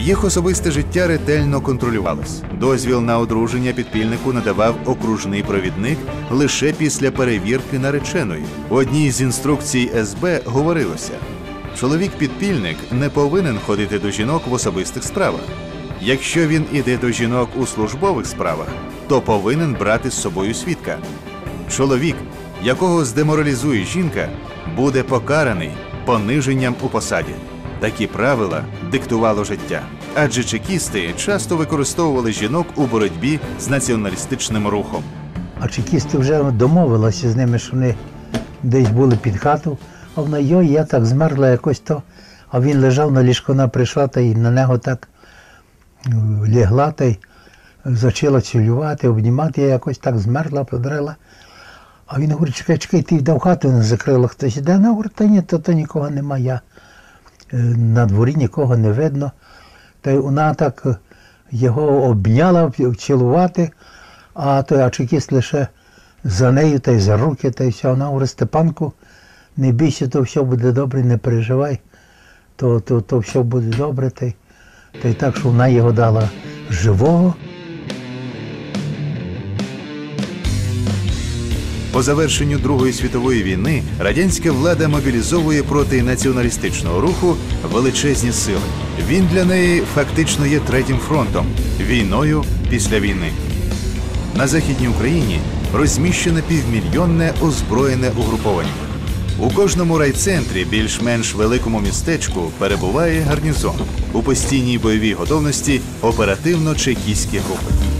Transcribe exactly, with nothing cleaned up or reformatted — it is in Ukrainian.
Їх особисте життя ретельно контролювалось. Дозвіл на одруження підпільнику надавав окружний провідник лише після перевірки нареченої. У одній з інструкцій ес бе говорилося: чоловік-підпільник не повинен ходити до жінок в особистих справах. Якщо він іде до жінок у службових справах, то повинен брати з собою свідка. Чоловік, якого здеморалізує жінка, буде покараний пониженням у посаді. Такі правила диктувало життя. Адже чекісти часто використовували жінок у боротьбі з націоналістичним рухом. А чекісти вже домовилися з ними, що вони десь були під хату, а вона, йой, я так змерзла якось то. А він лежав на ліжку, вона прийшла та й на нього так лягла та й почала цілювати, обнімати, я якось так змерзла, подрила. А він говорить: чекай, чекай, ти йде в хату, не закрила хтось іде. Вона говорить: та ні, то, то нікого нема, я на дворі нікого не видно. Та й вона так його обняла, цілувати, а той а чекіст лише за нею та й за руки, та й все. Вона говорить: Степанку, не бійся, то все буде добре, не переживай, то, то, то все буде добре. Та й, та й так, що вона його дала живого. По завершенню Другої світової війни радянська влада мобілізовує проти націоналістичного руху величезні сили. Він для неї фактично є третім фронтом – війною після війни. На Західній Україні розміщене півмільйонне озброєне угруповання. У кожному райцентрі, більш-менш великому містечку, перебуває гарнізон. У постійній бойовій готовності оперативно-чекістські групи.